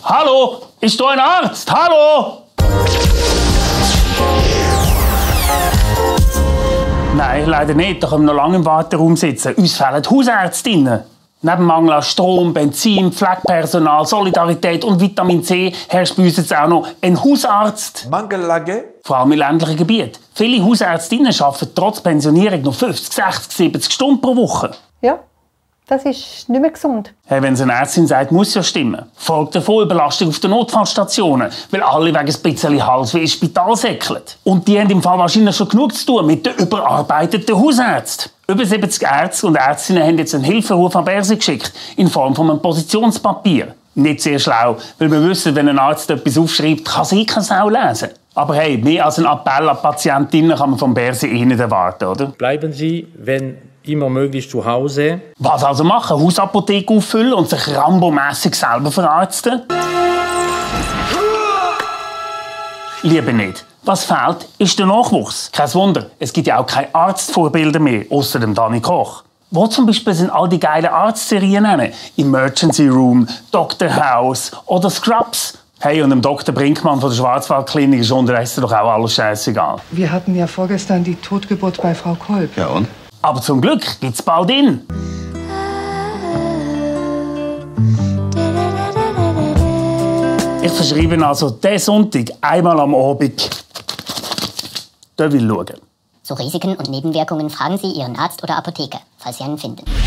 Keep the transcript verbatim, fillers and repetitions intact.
Hallo, ist da ein Arzt? Hallo? Nein, leider nicht. Da können wir noch lange im Warteraum sitzen. Uns fehlen Hausärztinnen. Neben Mangel an Strom, Benzin, Pflegepersonal, Solidarität und Vitamin C herrscht bei uns jetzt auch noch ein Hausarzt. Mangellage? Vor allem in ländlichen Gebieten. Viele Hausärztinnen arbeiten trotz Pensionierung noch fünfzig, sechzig, siebzig Stunden pro Woche. Ja, das ist nicht mehr gesund. Hey, wenn es eine Ärztin sagt, muss ja stimmen. Folgt eine Vollbelastung auf den Notfallstationen, weil alle wegen ein bisschen Halsweh ins Spital säckeln. Und die haben im Fall wahrscheinlich schon genug zu tun mit den überarbeiteten Hausärzten. Über siebzig Ärzte und Ärztinnen haben jetzt einen Hilferuf an Berse geschickt, in Form von einem Positionspapier. Nicht sehr schlau, weil wir wissen, wenn ein Arzt etwas aufschreibt, kann sie keine Sau lesen. Aber hey, mehr als ein Appell an Patientinnen kann man vom Berse eh nicht erwarten, oder? Bleiben Sie, wenn immer möglich, zu Hause. Was also machen? Hausapotheke auffüllen und sich Rambo-mässig selber verarzten? Lieber nicht. Was fehlt, ist der Nachwuchs. Kein Wunder, es gibt ja auch keine Arztvorbilder mehr, außer dem Danny Koch. Wo zum Beispiel sind all die geilen Arztserien nennen? Emergency Room, Doctor House oder Scrubs. Hey, und dem Doktor Brinkmann von der Schwarzwaldklinik ist unterdessen doch auch alles scheißegal. Wir hatten ja vorgestern die Totgeburt bei Frau Kolb. Ja und? Aber zum Glück gibt's bald in. Ich verschreibe Ihnen also diesen Sonntag einmal am Abend. Da will ich schauen. Zu Risiken und Nebenwirkungen fragen Sie Ihren Arzt oder Apotheker, falls Sie einen finden.